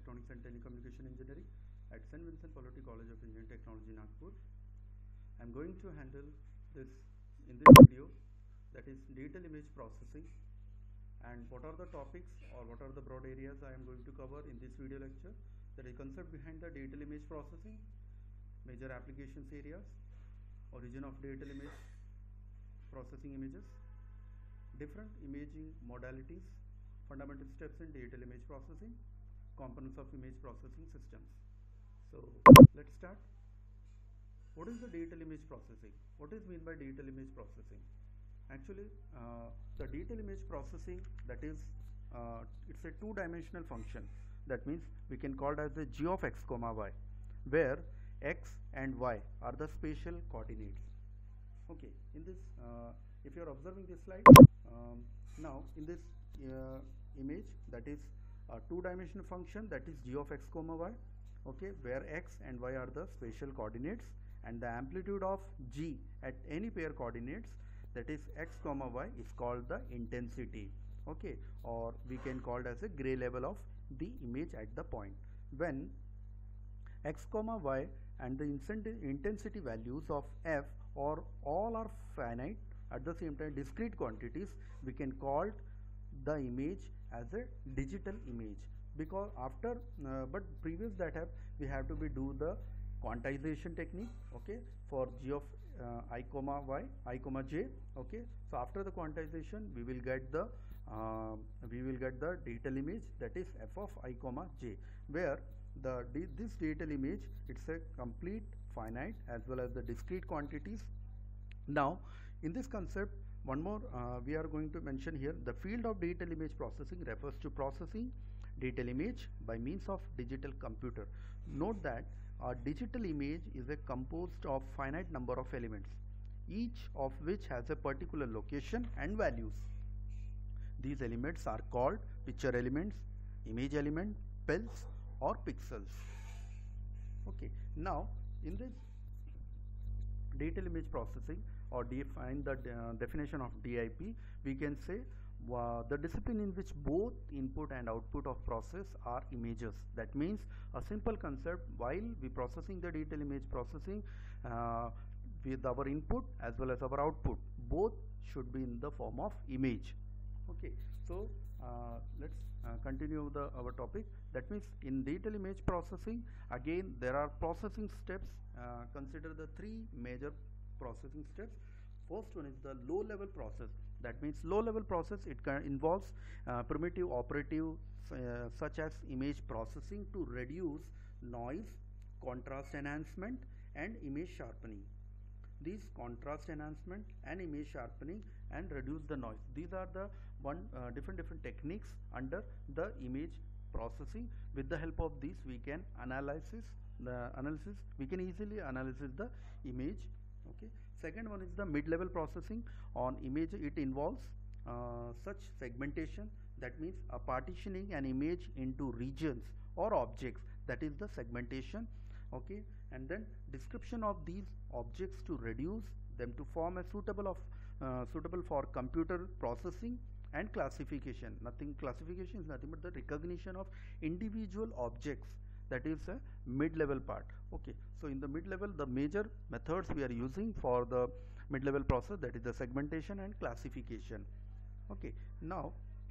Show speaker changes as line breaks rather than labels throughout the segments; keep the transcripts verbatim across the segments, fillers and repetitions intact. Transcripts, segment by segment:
Electronics and Telecommunication Engineering at Saint Vincent Pallotti College of Engineering Technology, Nagpur. I am going to handle this in this video, that is digital image processing, and what are the topics or what are the broad areas I am going to cover in this video lecture. That is concept behind the digital image processing, major applications areas, origin of digital image processing images, different imaging modalities, fundamental steps in digital image processing, components of image processing systems. So let's start. What is the digital image processing? What is mean by digital image processing? Actually, uh, the digital image processing, that is, uh, it's a two-dimensional function. That means we can call it as the g of x comma y, where x and y are the spatial coordinates. Okay, in this, uh, if you are observing this slide, um, now in this uh, image, that is a two-dimensional function, that is g of x comma y, okay, where x and y are the spatial coordinates, and the amplitude of g at any pair coordinates, that is x comma y, is called the intensity, okay, or we can call it as a gray level of the image at the point. When x comma y and the intensity values of f or all are finite, at the same time discrete quantities, we can call the image as a digital image, because after uh, but previous that have we have to be do the quantization technique, okay, for g of uh, I comma y, I comma j, okay. So after the quantization we will get the uh, we will get the digital image, that is f of I comma j, where the this digital image, it's a complete finite as well as the discrete quantities. Now in this concept, one more uh, we are going to mention here, the field of digital image processing refers to processing digital image by means of digital computer. Note that a digital image is a composed of finite number of elements, each of which has a particular location and values. These elements are called picture elements, image element, pixels or pixels. Okay, now in this digital image processing, or define the uh, definition of D I P, we can say uh, the discipline in which both input and output of process are images. That means a simple concept, while we processing the digital image processing uh, with our input as well as our output, both should be in the form of image. Okay, so uh, let's uh, continue the our topic. That means in digital image processing, again there are processing steps. Uh, consider the three major processing steps. First one is the low level process. That means low level process, it involves uh, primitive operative uh, such as image processing to reduce noise, contrast enhancement and image sharpening. These contrast enhancement and image sharpening and reduce the noise, these are the one uh, different different techniques under the image processing. With the help of these we can analysis the analysis we can easily analyze the image. Okay, second one is the mid-level processing on image. It involves uh, such segmentation, that means a partitioning an image into regions or objects, that is the segmentation. Okay, and then description of these objects to reduce them to form a suitable of uh, suitable for computer processing, and classification. Nothing classification is nothing but the recognition of individual objects, that is a mid-level part. Okay, so in the mid-level, the major methods we are using for the mid-level process, that is the segmentation and classification. Okay, now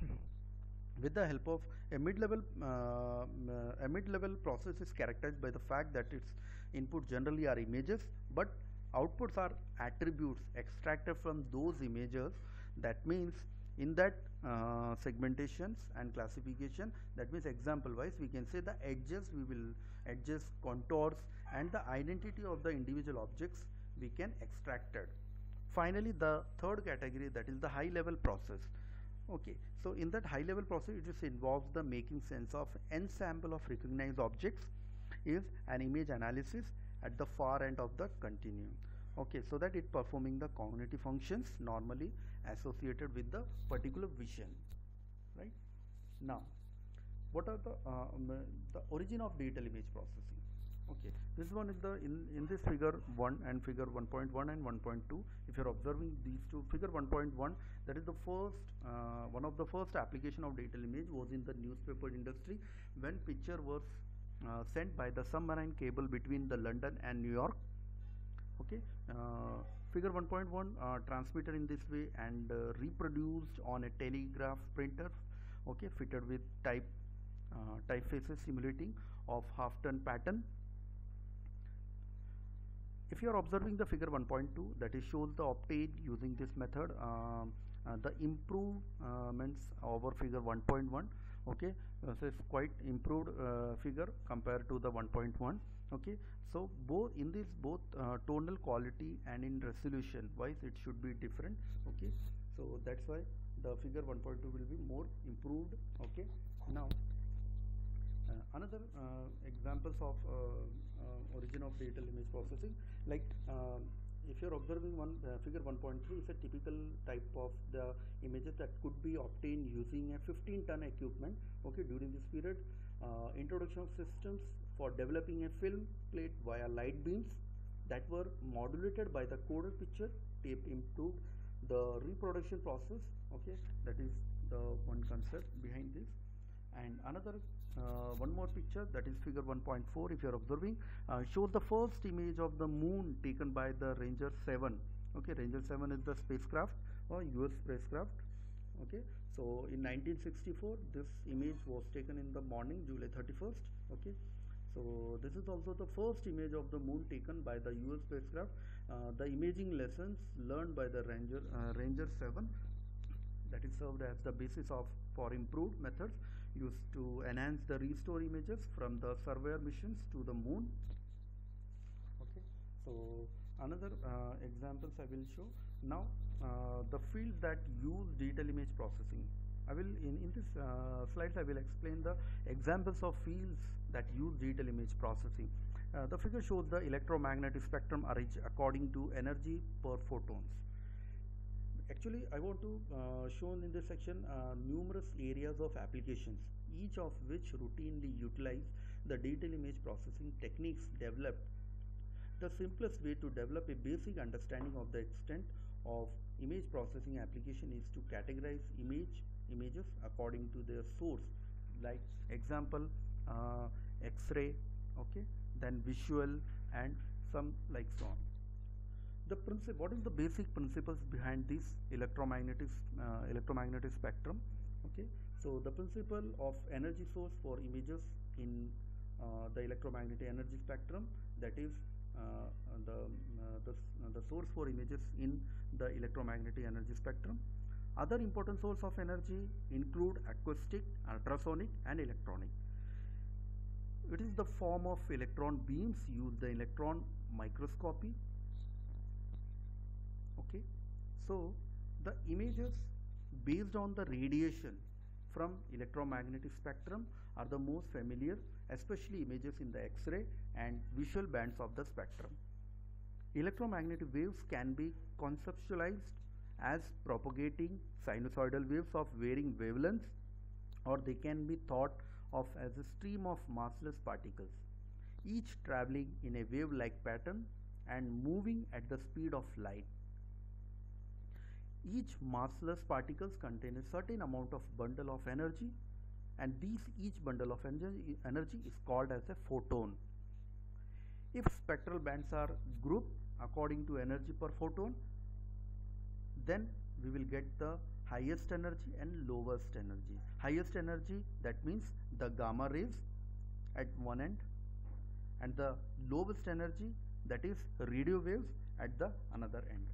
with the help of a mid-level uh, a mid-level process is characterized by the fact that its input generally are images, but outputs are attributes extracted from those images. That means in that uh, segmentations and classification, that means example wise we can say the edges, we will edges, contours and the identity of the individual objects we can extract it. Finally the third category, that is the high level process. Okay, so in that high level process, it just involves the making sense of ensemble of recognized objects, is an image analysis at the far end of the continuum. Okay, so that it performing the cognitive functions normally associated with the particular vision, right? Now what are the uh, um, the origin of digital image processing? Okay, this one is the in in this figure one and figure one point one and one point two. If you're observing these two, figure one point one, that is the first uh, one of the first application of digital image was in the newspaper industry, when picture was uh, sent by the submarine cable between the London and New York. Okay, uh, figure one point one, uh, transmitted in this way and uh, reproduced on a telegraph printer, okay, fitted with type uh, typefaces simulating of half ton pattern. If you are observing the figure one point two, that is shows the obtained using this method, um, uh, the improvements over figure one point one. Okay, uh, so it's quite improved uh, figure compared to the one point one. Okay, so both in this both uh, tonal quality and in resolution wise it should be different. Okay, so that's why the figure one point two will be more improved. Okay, now uh, another uh, examples of uh, uh, origin of digital image processing, like um, if you're observing one uh, figure one point three is a typical type of the images that could be obtained using a fifteen ton equipment. Okay, during this period, uh, introduction of systems for developing a film plate via light beams that were modulated by the coded picture tape improved the reproduction process. Okay, that is the one concept behind this. And another uh, one more picture, that is figure one point four, if you are observing, uh, shows the first image of the moon taken by the Ranger seven. Okay, Ranger seven is the spacecraft or U S spacecraft. Okay, so in nineteen sixty-four this image was taken in the morning, July thirty-first. Okay, so this is also the first image of the moon taken by the U S spacecraft. Uh, the imaging lessons learned by the Ranger uh, Ranger seven, that is served as the basis of for improved methods used to enhance the restore images from the surveyor missions to the moon. Okay, so another uh, examples I will show now. Uh, the fields that use digital image processing, I will in, in this uh, slides I will explain the examples of fields that use digital image processing. Uh, the figure shows the electromagnetic spectrum arranged according to energy per photons. Actually, I want to uh, show in this section uh, numerous areas of applications, each of which routinely utilize the digital image processing techniques developed. The simplest way to develop a basic understanding of the extent of image processing application is to categorize image images according to their source, like example uh, X-ray, okay, then visual, and some like so on. The principle, what is the basic principles behind this electromagnetic uh, electromagnetic spectrum? Okay, so the principle of energy source for images in uh, the electromagnetic energy spectrum, that is uh, the, uh, the uh, the source for images in the electromagnetic energy spectrum. Other important source of energy include acoustic, ultrasonic, and electronic. It is the form of electron beams used the electron microscopy. Okay, so the images based on the radiation from electromagnetic spectrum are the most familiar, especially images in the X-ray and visual bands of the spectrum. Electromagnetic waves can be conceptualized as propagating sinusoidal waves of varying wavelengths, or they can be thought of as a stream of massless particles, each traveling in a wave-like pattern and moving at the speed of light. Each massless particles contain a certain amount of bundle of energy, and these each bundle of energy, energy is called as a photon. If spectral bands are grouped according to energy per photon, then we will get the highest energy and lowest energy. Highest energy, that means the gamma rays at one end, and the lowest energy, that is radio waves at the another end.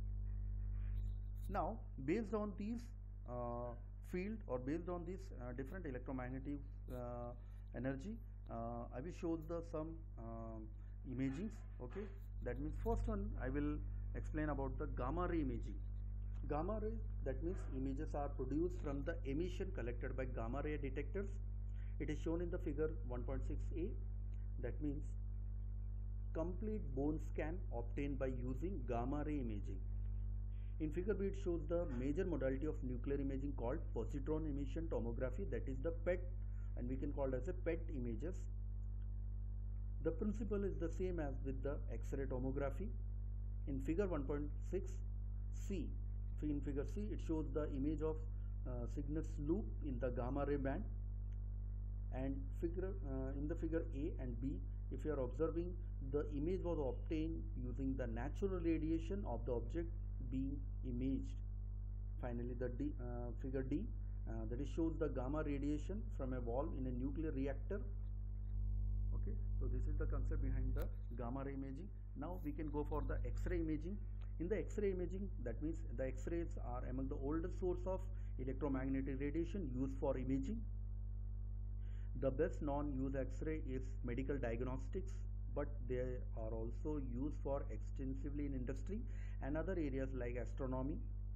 Now, based on these uh, field or based on this uh, different electromagnetic uh, energy, uh, I will show the some uh, imagings. Okay, that means first one I will explain about the gamma ray imaging. Gamma ray, that means images are produced from the emission collected by gamma ray detectors. It is shown in the figure one point six A. That means complete bone scan obtained by using gamma ray imaging. In figure B, it shows the major modality of nuclear imaging called positron emission tomography, that is the P E T, and we can call it as a P E T images. The principle is the same as with the X-ray tomography. In figure one point six C, in figure C, it shows the image of uh, Cygnus loop in the gamma ray band, and figure uh, in the figure A and B, if you are observing, the image was obtained using the natural radiation of the object being imaged. Finally, the D, uh, figure D, uh, that is shows the gamma radiation from a valve in a nuclear reactor. Okay, so this is the concept behind the gamma ray imaging. Now we can go for the X-ray imaging. In the X-ray imaging, that means the X-rays are among the oldest source of electromagnetic radiation used for imaging. The best non-use X-ray is medical diagnostics, but they are also used for extensively in industry and other areas like astronomy.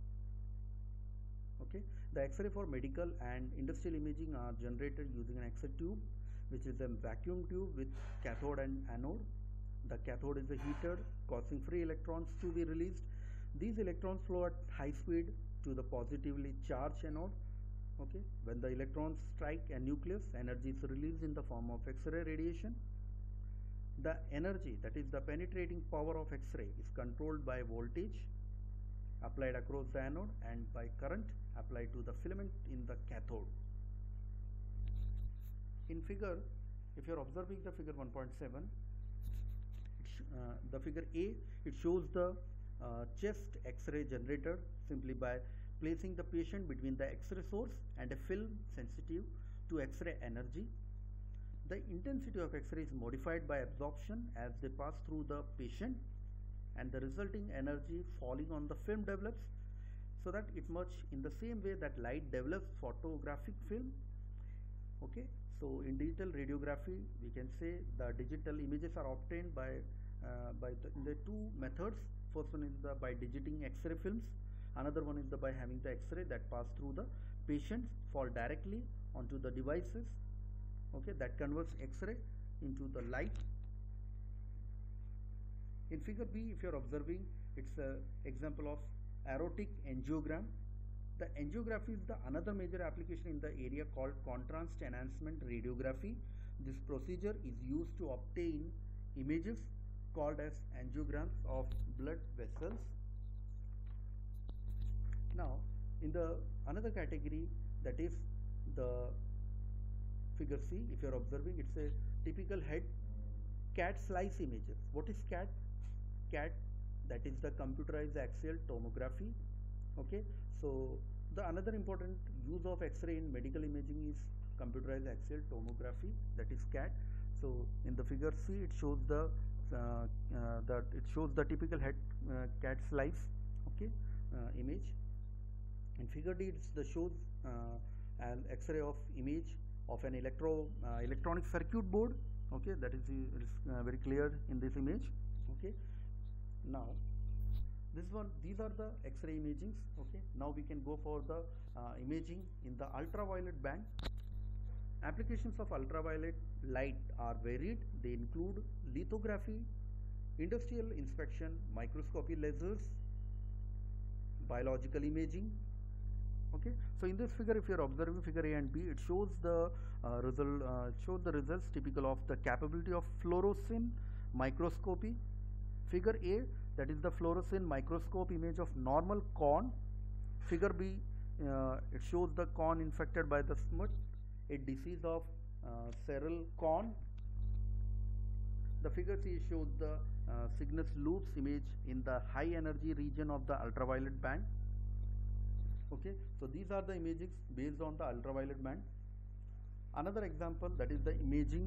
Okay, the X-ray for medical and industrial imaging are generated using an X-ray tube, which is a vacuum tube with cathode and anode. The cathode is heated, causing free electrons to be released. These electrons flow at high speed to the positively charged anode. Okay, when the electrons strike a nucleus, energy is released in the form of X-ray radiation. The energy, that is the penetrating power of X-ray, is controlled by voltage applied across the anode and by current applied to the filament in the cathode. In figure, if you are observing the figure one point seven, uh, the figure A, it shows the uh, chest X-ray generator simply by placing the patient between the X-ray source and a film sensitive to X-ray energy. The intensity of X-ray is modified by absorption as they pass through the patient, and the resulting energy falling on the film develops, so that it much in the same way that light develops photographic film. Okay, so in digital radiography, we can say the digital images are obtained by uh, by the, the two methods. First one is the by digiting X-ray films. Another one is the by having the X-ray that pass through the patients fall directly onto the devices. Okay, that converts X-ray into the light. In figure B, if you are observing, it's an example of aortic angiogram. The angiography is the another major application in the area called contrast enhancement radiography. This procedure is used to obtain images called as angiograms of blood vessels. Now, in the another category, that is the figure C, if you are observing, it's a typical head CAT slice images. What is CAT? CAT, that is the computerized axial tomography. Okay, so the another important use of X-ray in medical imaging is computerized axial tomography, that is CAT. So in the figure C, it shows the uh, uh, that it shows the typical head uh, CAT slice, okay, uh, image. In figure D, it's the shows uh, an X-ray of image of an electro uh, electronic circuit board. Okay, that is, uh, is uh, very clear in this image. Okay, now this one, these are the X-ray imagings. Okay, now we can go for the uh, imaging in the ultraviolet band. Applications of ultraviolet light are varied. They include lithography, industrial inspection, microscopy lasers, biological imaging. Okay, so in this figure, if you are observing figure A and B, it shows the uh, result uh, shows the results typical of the capability of fluorescein microscopy. Figure A, that is the fluorescein microscope image of normal corn. Figure B, uh, it shows the corn infected by the smut, a disease of uh, cereal corn. The figure C shows the uh, Cygnus loops image in the high energy region of the ultraviolet band. Okay, so these are the images based on the ultraviolet band. Another example, that is the imaging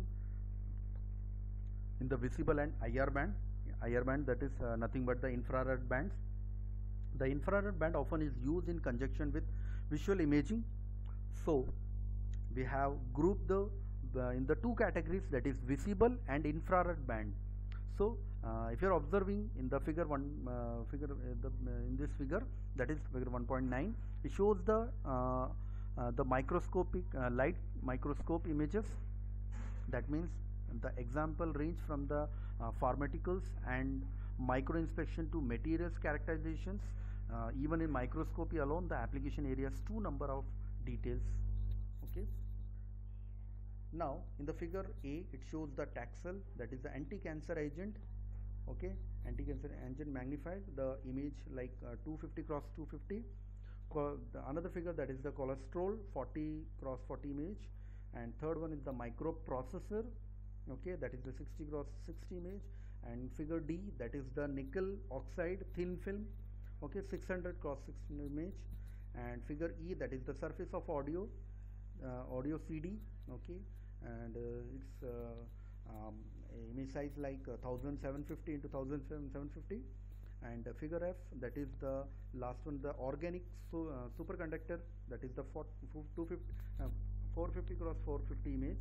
in the visible and I R band. I R band, that is uh, nothing but the infrared bands. The infrared band often is used in conjunction with visual imaging. So we have grouped the uh, in the two categories, that is visible and infrared band. So uh, if you are observing in the figure one uh, figure uh, the, uh, in this figure, that is figure one point nine, it shows the uh, uh, the microscopic uh, light microscope images. That means the example range from the uh, pharmaceuticals and micro inspection to materials characterizations. Uh, even in microscopy alone, the application areas two number of details. Okay. Now in the figure A, it shows the Taxol, that is the anti-cancer agent. Okay, anti-cancer agent magnified, the image like uh, two fifty cross two fifty. Co the another figure, that is the cholesterol forty cross forty image, and third one is the microprocessor. Okay, that is the sixty cross sixty image, and figure D, that is the nickel oxide thin film. Okay, six hundred cross six hundred image, and figure E, that is the surface of audio, uh, audio C D. Okay, and uh, it's uh, um, image size like uh, one thousand seven hundred fifty into one thousand seven hundred fifty. And uh, figure F, that is the last one, the organic su uh, superconductor, that is the two fifty, uh, four fifty cross four fifty image.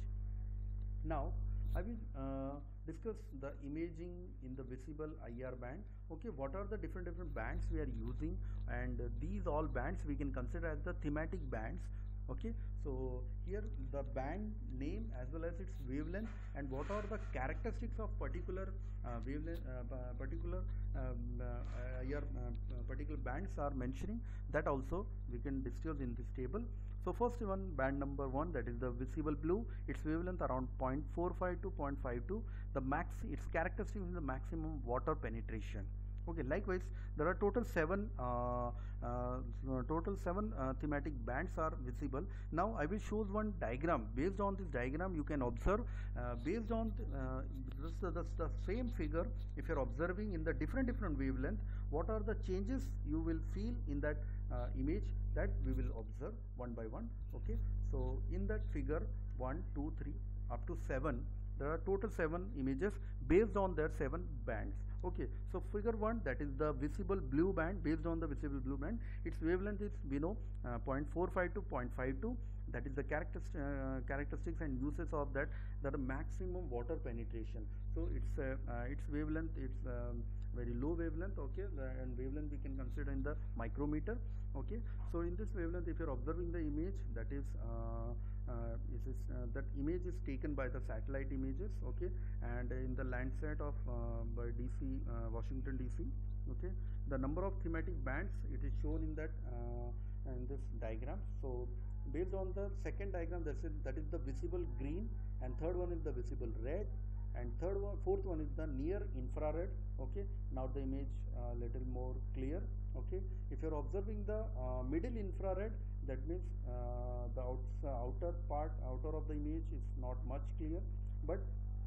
Now I will uh, discuss the imaging in the visible I R band. Okay, what are the different different bands we are using, and uh, these all bands we can consider as the thematic bands. Okay, so here the band name as well as its wavelength, and what are the characteristics of particular uh, wavelength, uh, particular um, uh, I R uh, particular bands are mentioning, that also we can discuss in this table. So first one, band number one, that is the visible blue, its wavelength around zero point four five to zero point five two. The max, its characteristic is the maximum water penetration. Okay, likewise there are total seven uh, uh, total seven uh, thematic bands are visible. Now I will show one diagram. Based on this diagram you can observe, uh, based on uh, this, the, the, the same figure, if you are observing in the different different wavelength, what are the changes you will feel in that uh, image, that we will observe one by one. Okay, so in that figure one, two, three up to seven, there are total seven images based on their seven bands. Okay, so figure one, that is the visible blue band. Based on the visible blue band, its wavelength is, we know, uh, zero point four five to zero point five two. That is the characteris uh, characteristics and uses of that, that a maximum water penetration. So its uh, uh, its wavelength, it's um, very low wavelength. Okay, the, and wavelength we can consider in the micrometer. Okay, so in this wavelength, if you are observing the image, that is uh, uh, is, is, uh, that image is taken by the satellite images. Okay, and in the Landsat of uh, by D C, uh, Washington D C. Okay, the number of thematic bands, it is shown in that uh, in this diagram. So based on the second diagram, that's it, that is the visible green, and third one is the visible red, and third one, fourth one is the near infrared. Okay, now the image uh, little more clear. Okay, if you are observing the uh, middle infrared, that means uh, the outs, uh, outer part, outer of the image is not much clear, but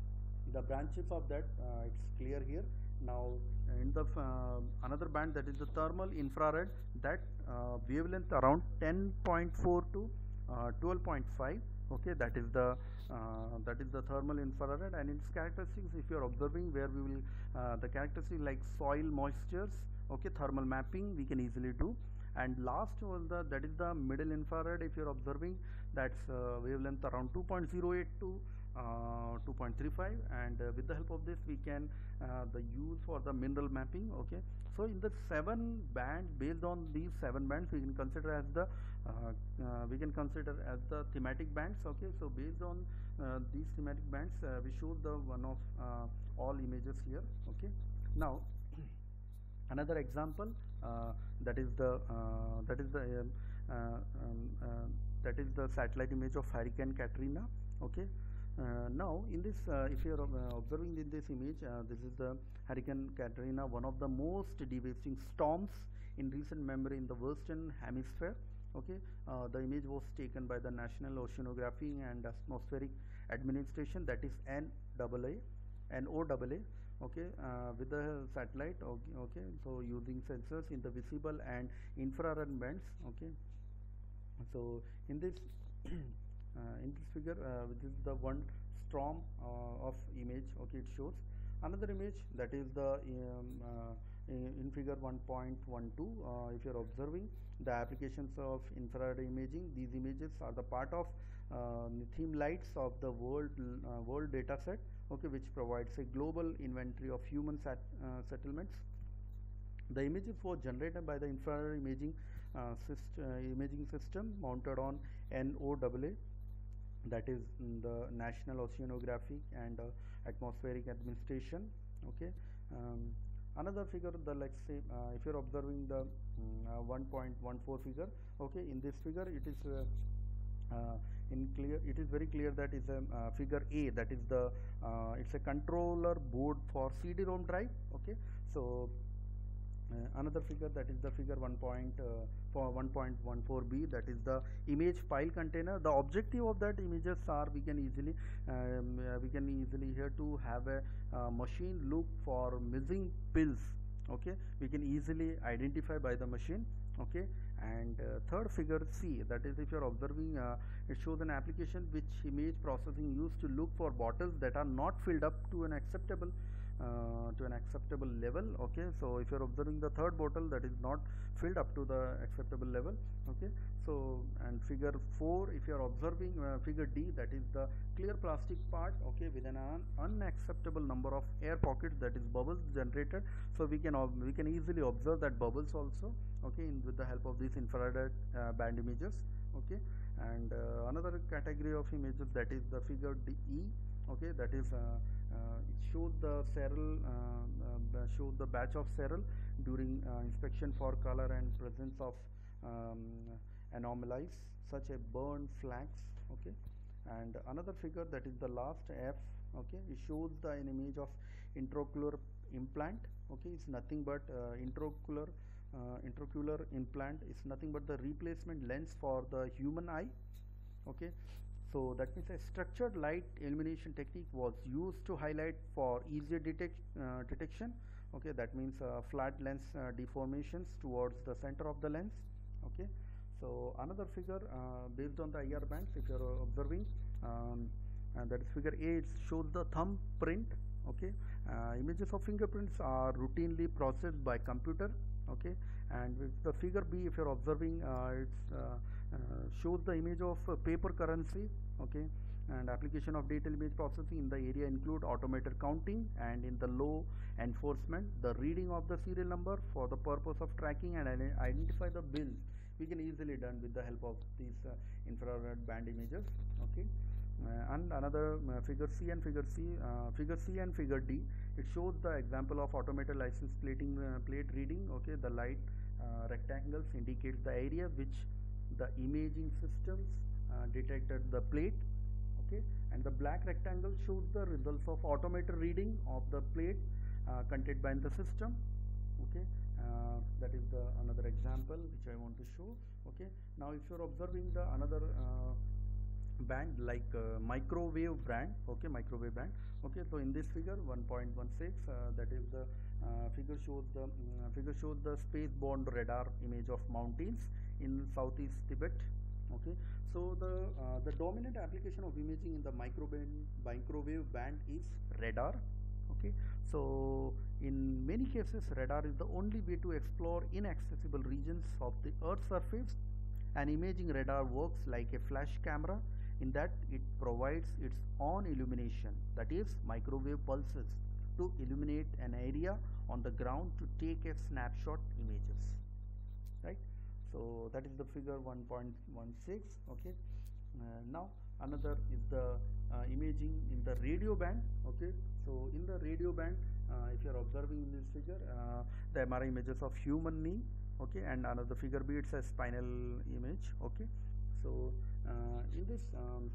the branches of that uh, it's clear here. Now in the uh, another band, that is the thermal infrared, that uh, wavelength around ten point four to uh, twelve point five. Okay, that is the uh, that is the thermal infrared, and its characteristics, if you are observing, where we will uh, the characteristics like soil moistures. Okay, thermal mapping we can easily do. And last was the, that is the middle infrared. If you are observing, that's uh, wavelength around two point zero eight to uh, two point three five, and uh, with the help of this we can uh, the use for the mineral mapping. Okay, so in the seven bands, based on these seven bands, we can consider as the uh, uh, we can consider as the thematic bands. Okay, so based on uh, these thematic bands, uh, we show the one of uh, all images here. Okay, now another example, uh, that is the uh, that is the um, uh, um, uh, that is the satellite image of Hurricane Katrina. Okay, uh, now in this, uh, if you are uh, observing in this image, uh, this is the Hurricane Katrina, one of the most devastating storms in recent memory in the Western Hemisphere. Okay, uh, the image was taken by the National Oceanography and Atmospheric Administration, that is N O A, N O A A. Okay, uh, with the satellite. Okay, okay, so using sensors in the visible and infrared bands. Okay, so in this uh, in this figure, uh, this is the one storm uh, of image. Okay, it shows another image, that is the um, uh, in, in figure one point one two. Uh, if you are observing the applications of infrared imaging, these images are the part of uh, theme lights of the world uh, world data set. Okay, which provides a global inventory of human sat, uh, settlements. The images were generated by the infrared imaging uh, syst uh, imaging system mounted on N O A A, that is the National Oceanographic and uh, Atmospheric Administration. Okay, um, another figure, the let's say uh, if you are observing the um, uh, one point one four figure. Okay, in this figure it is uh, uh, in clear, it is very clear that is a uh, figure A, that is the uh, it's a controller board for C D ROM drive. Okay, so uh, another figure, that is the figure one point uh, for one point one four B, that is the image file container. The objective of that images are, we can easily um, uh, we can easily here to have a uh, machine look for missing pills. Okay, we can easily identify by the machine. Okay, and uh, third figure C, that is if you are observing, uh, it shows an application which image processing used to look for bottles that are not filled up to an acceptable uh, to an acceptable level. Okay, so if you are observing the third bottle that is not filled up to the acceptable level. Okay, so and figure four, if you are observing uh, figure D, that is the clear plastic part. Okay, with an un unacceptable number of air pockets, that is bubbles generated. So we can we can easily observe that bubbles also. Okay, in, with the help of these infrared uh, band images. Okay, and uh, another category of images, that is the figure D E. Okay, that is uh, uh, it shows the cereal uh, uh, shows the batch of cereal during uh, inspection for color and presence of um, anomalies such as burn flags. Okay, and another figure, that is the last F. Okay, it shows the an image of intraocular implant. Okay, it's nothing but uh, intraocular uh, intraocular implant is nothing but the replacement lens for the human eye. Okay, so that means a structured light illumination technique was used to highlight for easier detect, uh, detection. Okay, that means uh, flat lens uh, deformations towards the center of the lens. Okay, so another figure uh, based on the I R bands, if you are observing, um, and that is figure A, it shows the thumb print. Okay, uh, images of fingerprints are routinely processed by computer. Okay, and with the figure B, if you are observing, uh, it's uh, uh, shows the image of uh, paper currency. Okay, and application of detailed image processing in the area include automated counting, and in the law enforcement, the reading of the serial number for the purpose of tracking and identify the bills. We can easily done with the help of these uh, infrared band images. Okay, uh, and another uh, figure C and figure C, uh, figure C and figure D, it shows the example of automated license plating uh, plate reading. Okay, the light uh, rectangles indicates the area which the imaging systems uh, detected the plate. Okay, and the black rectangle shows the results of automated reading of the plate uh, contained by the system. Okay, uh, that is the another example which I want to show. Okay, now if you are observing the another uh, band like uh, microwave band. Okay, microwave band. Okay, so in this figure one point one six, uh, that is the uh, figure shows the um, figure shows the space-borne radar image of mountains in southeast Tibet. Okay, so the uh, the dominant application of imaging in the microwave microwave band is radar. Okay, so in many cases radar is the only way to explore inaccessible regions of the Earth's surface. An imaging radar works like a flash camera in that it provides its own illumination, that is microwave pulses, to illuminate an area on the ground to take a snapshot images. Right, so that is the figure one point one six. Okay, uh, now another is the uh, imaging in the radio band. Okay, so in the radio band, uh, if you are observing in this figure, uh, the M R I images of human knee. Okay, and another figure B, it's a spinal image. Okay, so uh, in this um,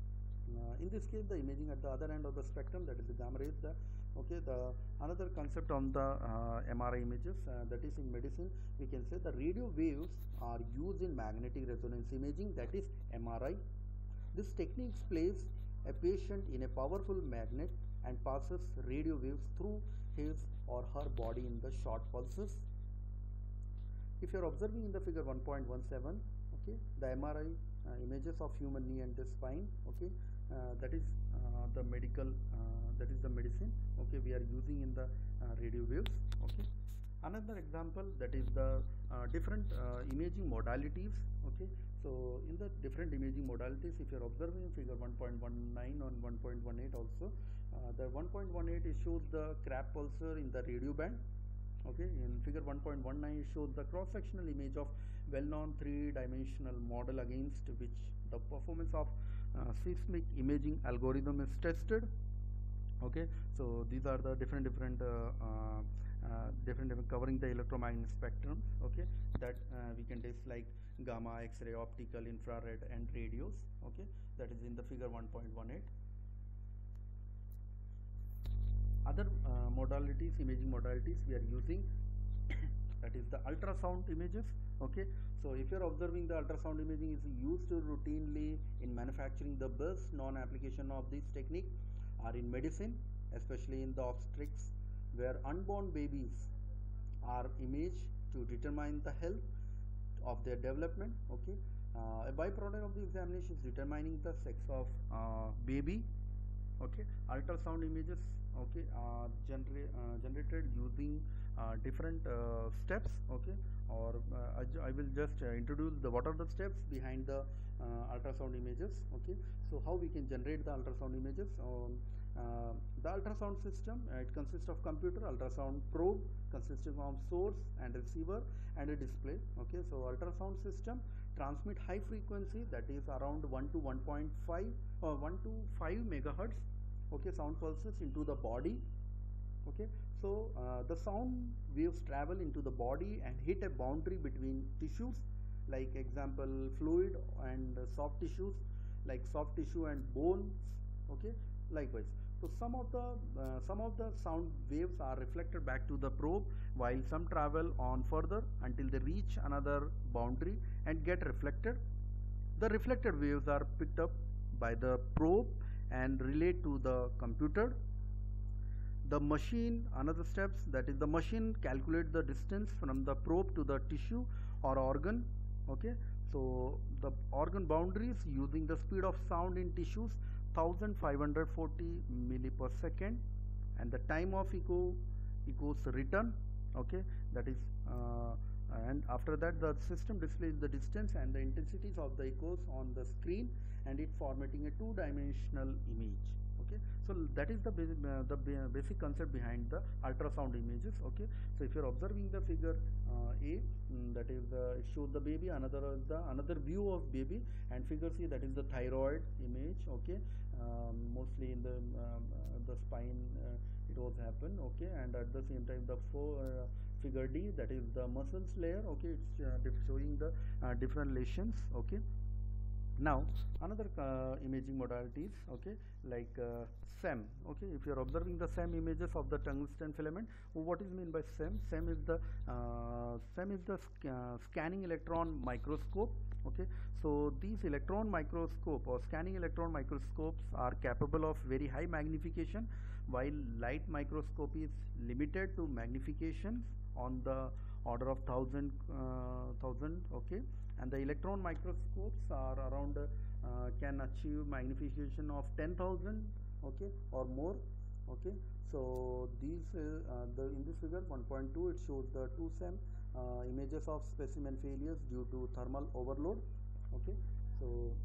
uh, in this case, the imaging at the other end of the spectrum, that is the gamma rays. The okay, the another concept on the uh, M R I images, uh, that is in medicine, we can say the radio waves are used in magnetic resonance imaging, that is M R I. This technique places a patient in a powerful magnet and passes radio waves through his or her body in the short pulses. If you are observing in the figure one point one seven, okay, the M R I uh, images of human knee and the spine. Okay, uh, that is uh, the medical, uh, that is the medicine. Okay, we are using in the uh, radio waves. Okay, another example, that is the uh, different uh, imaging modalities. Okay, so in the different imaging modalities, if you are observing figure one point one nine and one point one eight also, uh, the one point one eight shows the crab pulsar in the radio band. Okay, in figure one point one nine shows the cross-sectional image of well-known three-dimensional model against which the performance of uh, seismic imaging algorithm is tested. Okay, so these are the different different uh, uh, uh, different, different covering the electromagnetic spectrum. Okay, that uh, we can test like gamma, X-ray, optical, infrared, and radios. Okay, that is in the figure one point one eight. Other uh, modalities, imaging modalities we are using, that is the ultrasound images. Okay, so if you are observing, the ultrasound imaging is used routinely in manufacturing. The best known application of this technique are in medicine, especially in the obstetrics, where unborn babies are imaged to determine the health of their development. Okay, uh, a byproduct of the examination is determining the sex of uh, baby. Okay, ultrasound images, okay, are genera uh, generated using uh, different uh, steps. Okay, or uh, I, I will just uh, introduce the what are the steps behind the uh, ultrasound images. Okay, so how we can generate the ultrasound images. Um, uh, the ultrasound system, uh, it consists of computer, ultrasound probe consisting of source and receiver and a display. Okay, so ultrasound system transmit high frequency, that is around one to one point five or one to five megahertz, okay, sound pulses into the body. Okay, so uh, the sound waves travel into the body and hit a boundary between tissues, like example fluid and uh, soft tissues, like soft tissue and bones. Okay, likewise, so some of the uh, some of the sound waves are reflected back to the probe, while some travel on further until they reach another boundary and get reflected. The reflected waves are picked up by the probe and relayed to the computer. The machine, another steps, that is the machine calculate the distance from the probe to the tissue or organ. Okay, so the organ boundaries using the speed of sound in tissues one thousand five hundred forty milli per second, and the time of echo echoes return. Okay, that is uh, and after that the system displays the distance and the intensities of the echoes on the screen, and it formatting a two-dimensional image. Okay, so that is the basic, uh, the basic concept behind the ultrasound images. Okay, so if you are observing the figure uh, A, mm, that is uh, it shows the baby, another is the another view of baby, and figure C, that is the thyroid image. Okay, um, mostly in the um, uh, the spine uh, it was happen. Okay, and at the same time the four, uh, figure D, that is the muscles layer. Okay, it's uh, showing the uh, different lesions. Okay. Now another uh, imaging modalities, okay, like uh, S E M. Okay, if you are observing the S E M images of the tungsten filament, what is mean by S E M? S E M is the uh, S E M is the sc uh, scanning electron microscope. Okay, so these electron microscope or scanning electron microscopes are capable of very high magnification, while light microscopy is limited to magnifications on the order of thousand uh, thousand. Okay, and the electron microscopes are around uh, can achieve magnification of ten thousand, okay, or more. Okay, so these uh, the in this figure one point two, it shows the two S E M uh, images of specimen failures due to thermal overload. Okay, so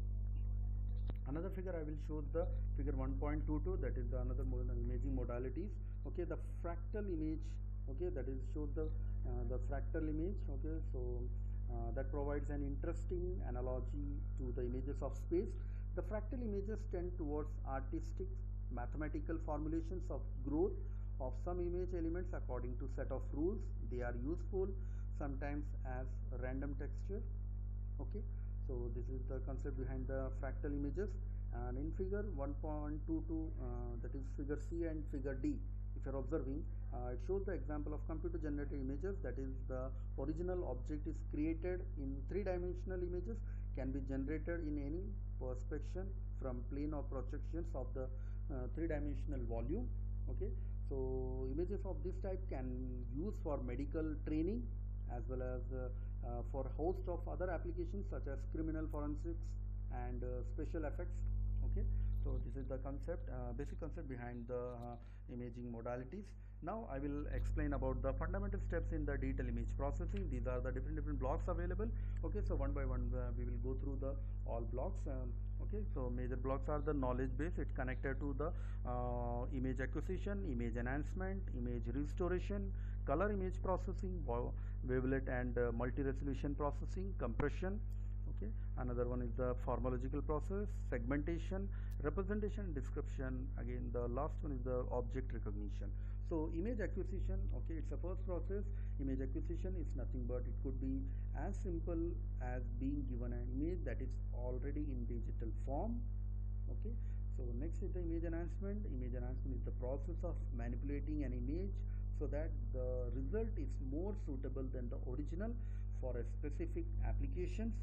another figure I will show the figure one point two two, that is the another mod imaging modalities. Okay, the fractal image. Okay, that is shows the uh, the fractal image. Okay, so uh, that provides an interesting analogy to the images of space. The fractal images tend towards artistic mathematical formulations of growth of some image elements according to set of rules. They are useful sometimes as random texture. Okay, so this is the concept behind the fractal images. And in figure one point two two, uh, that is figure C and figure D, if you are observing, uh, it shows the example of computer generated images, that is the original object is created in three-dimensional images, can be generated in any perspection from plane or projections of the uh, three-dimensional volume. Okay, so images of this type can use for medical training as well as uh, uh, for host of other applications such as criminal forensics and uh, special effects. Okay, so this is the concept, uh, basic concept behind the uh, imaging modalities. Now I will explain about the fundamental steps in the digital image processing. These are the different different blocks available. Okay, so one by one uh, we will go through the all blocks. Um, okay, so major blocks are the knowledge base. It's connected to the uh, image acquisition, image enhancement, image restoration, color image processing, wavelet and uh, multi-resolution processing, compression. Okay, another one is the formological process, segmentation, representation, description. Again, the last one is the object recognition. So image acquisition, okay, it's a first process. Image acquisition is nothing but it could be as simple as being given an image that is already in digital form. Okay, so next is the image enhancement. Image enhancement is the process of manipulating an image so that the result is more suitable than the original for a specific applications.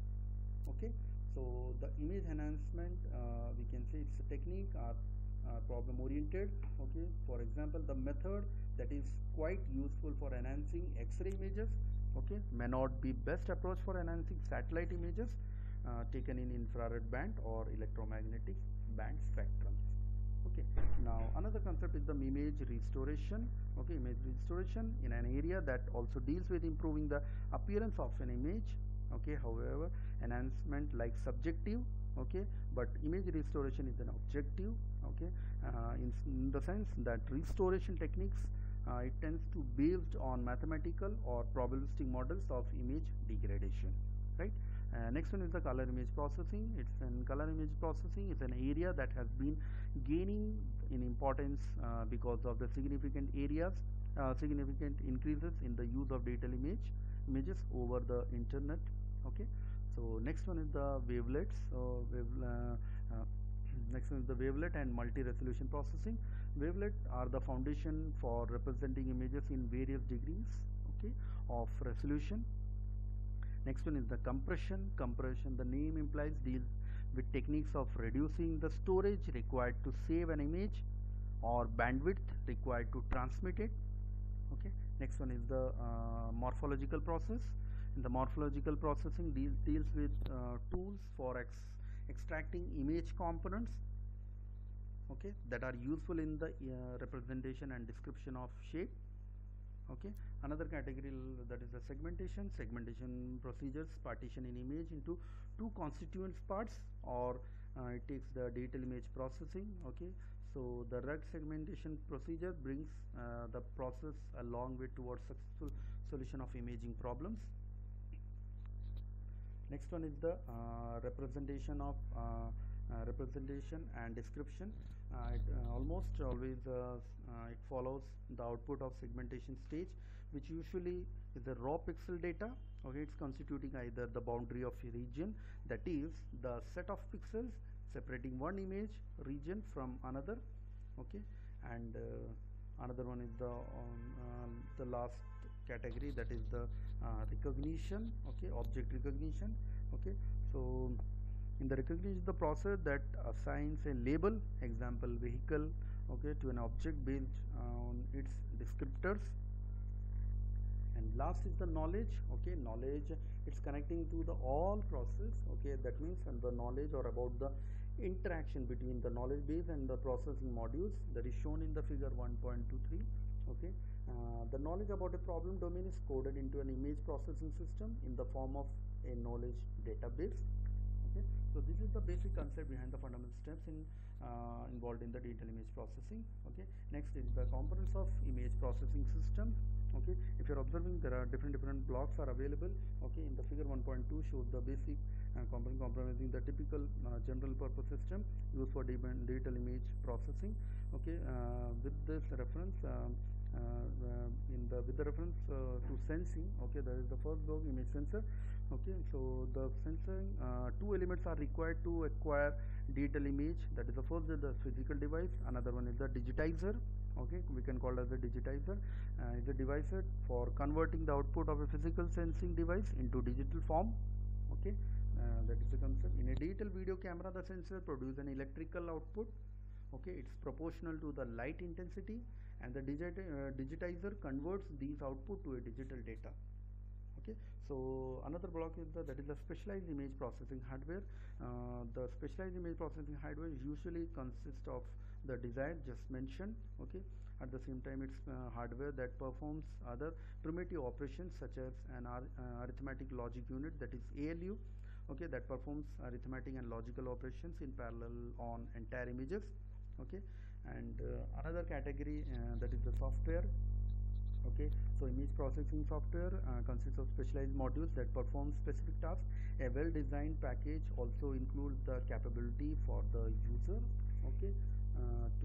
Okay, so the image enhancement, uh, we can say it's a technique or uh, problem oriented. Okay, for example, the method that is quite useful for enhancing X-ray images, okay, may not be best approach for enhancing satellite images uh, taken in infrared band or electromagnetic band spectrums. Okay, now another concept is the image restoration. Okay, image restoration in an area that also deals with improving the appearance of an image. Okay, however, enhancement like subjective, okay, but image restoration is an objective. Okay, uh, in, in the sense that restoration techniques, uh, it tends to based on mathematical or probabilistic models of image degradation, right? Uh, next one is the color image processing. It's an color image processing is an area that has been gaining in importance uh, because of the significant areas, uh, significant increases in the use of digital image images over the internet. Okay, so next one is the wavelets. So wave, uh, uh, next one is the wavelet and multi-resolution processing. Wavelet are the foundation for representing images in various degrees, okay, of resolution. Next one is the compression. Compression, the name implies, deals with techniques of reducing the storage required to save an image or bandwidth required to transmit it. Okay. Next one is the uh, morphological process. In the morphological processing deals, deals with uh, tools for ex extracting image components, okay, that are useful in the uh, representation and description of shape. Okay, another category, that is the segmentation. Segmentation procedures partition an image into two constituent parts, or uh, it takes the digital image processing. Okay, so the R U G segmentation procedure brings uh, the process a long way towards successful solution of imaging problems. Next one is the uh, representation of uh, uh, representation and description. Uh, it uh, almost always uh, uh, it follows the output of segmentation stage, which usually is the raw pixel data. Okay, it's constituting either the boundary of a region, that is the set of pixels separating one image region from another. Okay, and uh, another one is the um, uh, the last category, that is the uh, recognition. Okay, object recognition. Okay, so in the recognition, the process that assigns a label, example vehicle, okay, to an object based on its descriptors. And last is the knowledge. Okay, knowledge, it's connecting to the all process. Okay, that means and the knowledge or about the interaction between the knowledge base and the processing modules, that is shown in the figure one point two three. Okay, uh, the knowledge about a problem domain is coded into an image processing system in the form of a knowledge database. Okay, so this is the basic concept behind the fundamental steps in uh, involved in the digital image processing. Okay, next is the components of image processing system. Okay, if you're observing, there are different different blocks are available. Okay, in the figure one point two shows the basic uh, component comprising the typical uh, general purpose system used for digital image processing. Okay, uh, with this reference um, uh, uh, in the with the reference uh, to sensing. Okay, there is the first block, image sensor. Okay, so the sensing uh, two elements are required to acquire digital image. That is the first is the physical device, another one is the digitizer. Okay, we can call it as a digitizer. Uh, is a device for converting the output of a physical sensing device into digital form. Okay, uh, that is the concept. In a digital video camera, the sensor produces an electrical output. Okay, it's proportional to the light intensity, and the digit, uh, digitizer converts these output to a digital data. Okay, so another block is the that is the specialized image processing hardware. Uh, the specialized image processing hardware usually consists of the design just mentioned. Okay, at the same time, it's uh, hardware that performs other primitive operations such as an ar uh, arithmetic logic unit, that is A L U. Okay, that performs arithmetic and logical operations in parallel on entire images. Okay, and uh, another category uh, that is the software. Okay, so image processing software uh, consists of specialized modules that perform specific tasks. A well-designed package also includes the capability for the user, okay, uh, to write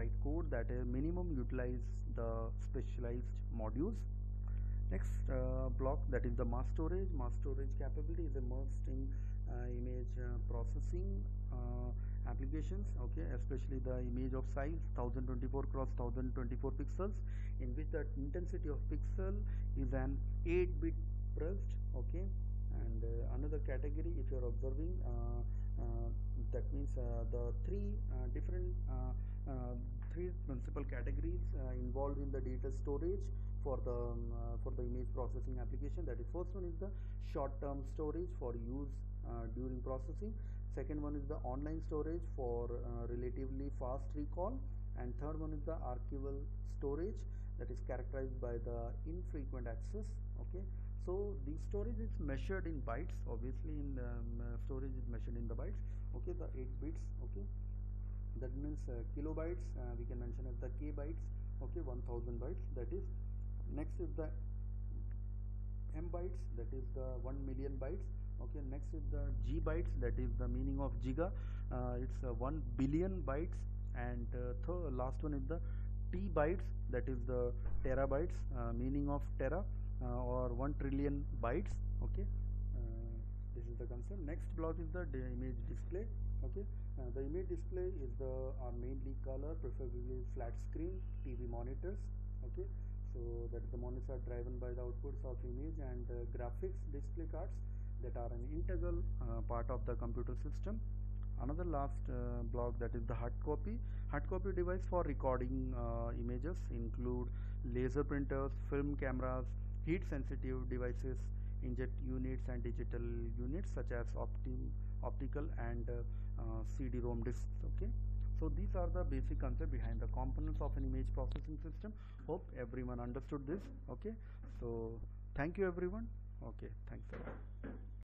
write code that uh, minimum utilize the specialized modules. Next uh, block, that is the mass storage. Mass storage capability is immersed in uh, image uh, processing uh, applications, okay, especially the image of size one thousand twenty-four cross one thousand twenty-four pixels, in which the intensity of pixel is an eight bit burst, okay. And uh, another category, if you are observing, uh, uh, that means uh, the three uh, different uh, uh, three principal categories uh, involved in the data storage for the um, uh, for the image processing application. That is, first one is the short term storage for use uh, during processing. Second one is the online storage for uh, relatively fast recall, and third one is the archival storage that is characterized by the infrequent access, okay. So the storage is measured in bytes, obviously in um, uh, storage is measured in the bytes, okay, the eight bits, okay. That means uh, kilobytes, uh, we can mention as the k bytes, okay, one thousand bytes. That is, next is the m bytes, that is the one million bytes, okay. Next is the g bytes, that is the meaning of giga, uh, it's uh, one billion bytes. And uh, th last one is the t bytes, that is the terabytes, uh, meaning of tera, uh, or one trillion bytes, okay. Uh, this is the concept. Next block is the image display, okay. Uh, the image display is the are mainly color, preferably flat screen T V monitors, okay. So that the monitors are driven by the outputs of image, and uh, graphics display cards that are an integral uh, part of the computer system. Another last uh, block, that is the hard copy. Hard copy device for recording uh, images include laser printers, film cameras, heat sensitive devices, inkjet units, and digital units such as opti optical and uh, uh, C D ROM discs, okay. So these are the basic concept behind the components of an image processing system. Hope everyone understood this, okay. So thank you everyone, okay, thanks a lot.